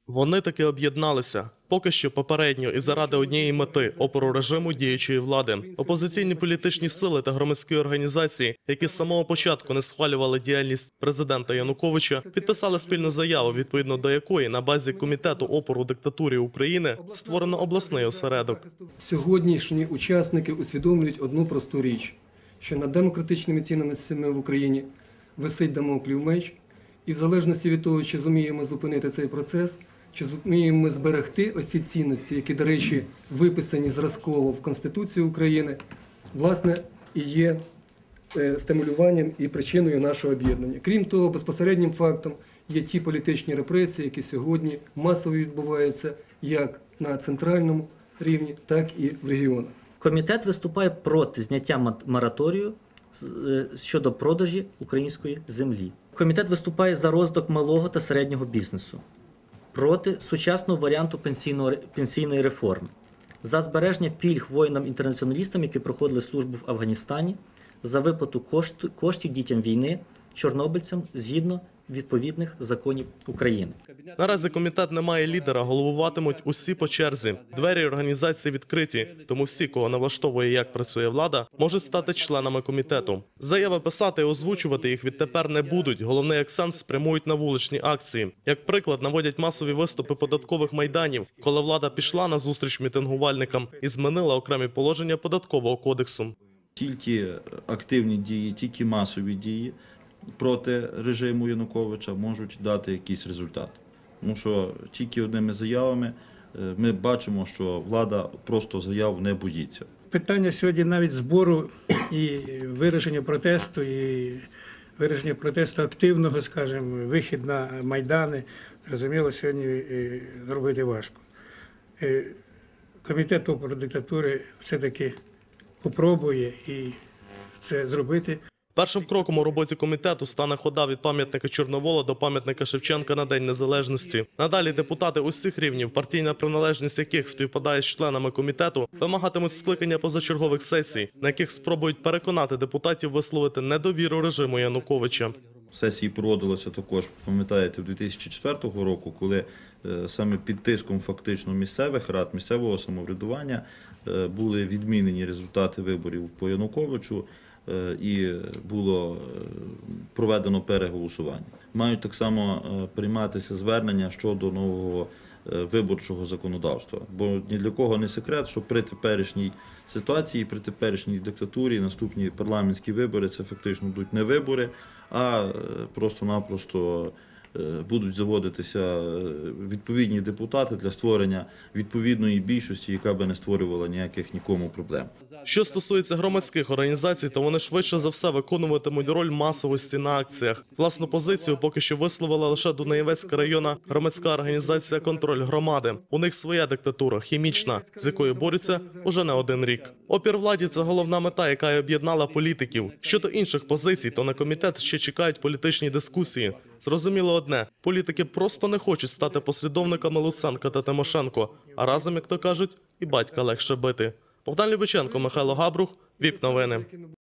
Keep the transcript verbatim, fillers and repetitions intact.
Вони таки об'єдналися. Поки що попередньо і заради однієї мети – опору режиму діючої влади. Опозиційні політичні сили та громадські організації, які з самого початку не схвалювали діяльність президента Януковича, підписали спільну заяву, відповідно до якої на базі Комітету опору диктатурі України створено обласний осередок. Сьогоднішні учасники усвідомлюють одну просту річ, що над демократичними цінностями в Україні висить дамоклів меч, і в залежності від того, чи зуміємо зупинити цей процес, чи зуміємо ми зберегти ось ці цінності, які, до речі, виписані зразково в Конституції України, власне, і є стимулюванням і причиною нашого об'єднання. Крім того, безпосереднім фактом є ті політичні репресії, які сьогодні масово відбуваються як на центральному рівні, так і в регіонах. Комітет виступає проти зняття мораторію щодо продажі української землі. Комітет виступає за розвиток малого та середнього бізнесу, проти сучасного варіанту пенсійної реформи, за збереження пільг воїнам-інтернаціоналістам, які проходили службу в Афганістані, за виплату коштів дітям війни, чорнобильцям згідно відповідних законів України. Наразі комітет не має лідера, головуватимуть усі по черзі. Двері організації відкриті, тому всі, кого не влаштовує, як працює влада, можуть стати членами комітету. Заяви писати і озвучувати їх відтепер не будуть. Головний акцент спрямують на вуличні акції. Як приклад, наводять масові виступи податкових майданів, коли влада пішла на зустріч мітингувальникам і змінила окремі положення податкового кодексу. Тільки активні дії, тільки масові дії проти режиму Януковича можуть дати якийсь результат. Тому що тільки одними заявами ми бачимо, що влада просто заяв не боїться. Питання сьогодні навіть збору і вираження протесту, і вираження протесту активного, скажімо, вихід на майдани, зрозуміло, сьогодні зробити важко. Комітет опору диктатури все-таки попробує і це зробити. Першим кроком у роботі комітету стане хода від пам'ятника Чорновола до пам'ятника Шевченка на День Незалежності. Надалі депутати усіх рівнів, партійна приналежність яких співпадає з членами комітету, вимагатимуть скликання позачергових сесій, на яких спробують переконати депутатів висловити недовіру режиму Януковича. Сесії проводилися також, пам'ятаєте, дві тисячі четвертого року, коли саме під тиском фактично місцевих рад, місцевого самоврядування були відмінені результати виборів по Януковичу і було проведено переголосування. Мають так само прийматися звернення щодо нового виборчого законодавства. Бо ні для кого не секрет, що при теперішній ситуації, при теперішній диктатурі наступні парламентські вибори – це фактично будуть не вибори, а просто-напросто будуть заводитися відповідні депутати для створення відповідної більшості, яка би не створювала ніяких нікому проблем. Що стосується громадських організацій, то вони швидше за все виконуватимуть роль масовості на акціях. Власну позицію поки що висловила лише Дунаєвецька районна громадська організація «Контроль громади». У них своя диктатура, хімічна, з якою борються уже не один рік. Опір владі – це головна мета, яка й об'єднала політиків. Щодо інших позицій, то на комітет ще чекають політичні дискусії. Зрозуміло одне – політики просто не хочуть стати послідовниками Луценка та Тимошенко, а разом, як то кажуть, і батька легше бити. Богдан Любиченко, Михайло Габрух, ВІП Новини.